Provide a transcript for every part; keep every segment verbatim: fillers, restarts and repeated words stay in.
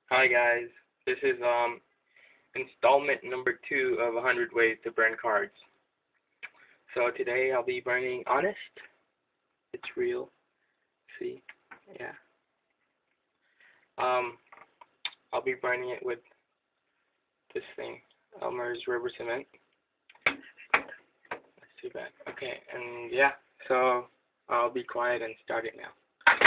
Hi guys, this is um installment number two of one hundred ways to burn cards. So today I'll be burning Honest. It's real. See? Yeah. Um, I'll be burning it with this thing, Elmer's rubber cement. That's too bad. Okay, and yeah, so I'll be quiet and start it now.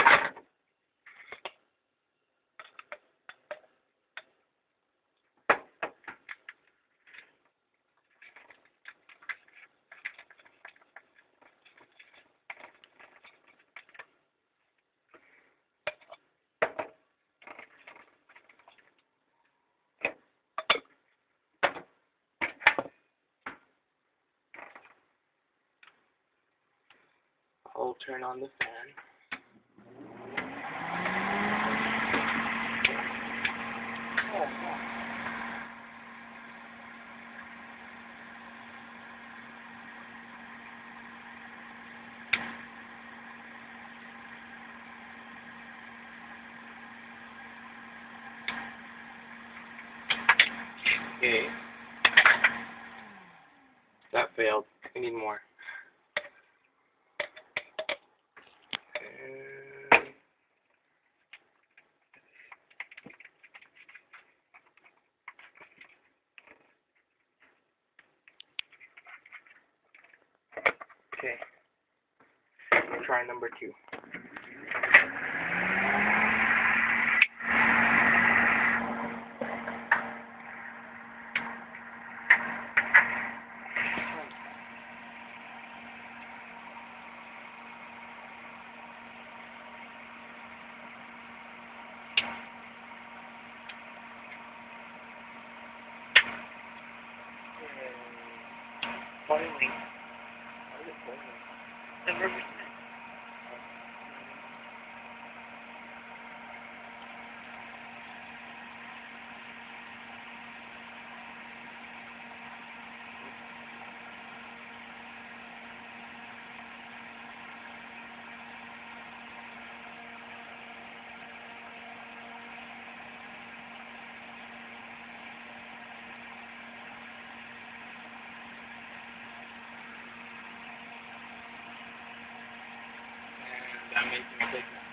I'll turn on the fan. Oh, no. Okay. That failed. I need more. And okay. We'll try number two. Boiling. Why is it boiling? The rubber cement. And I'm making a big mess.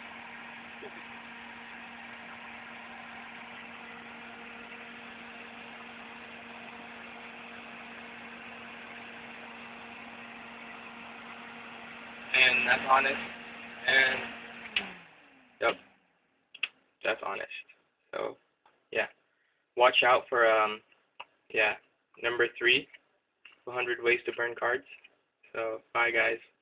And that's Honest. And yep, that's Honest. So yeah, watch out for um yeah number three, one hundred ways to burn cards. So bye guys.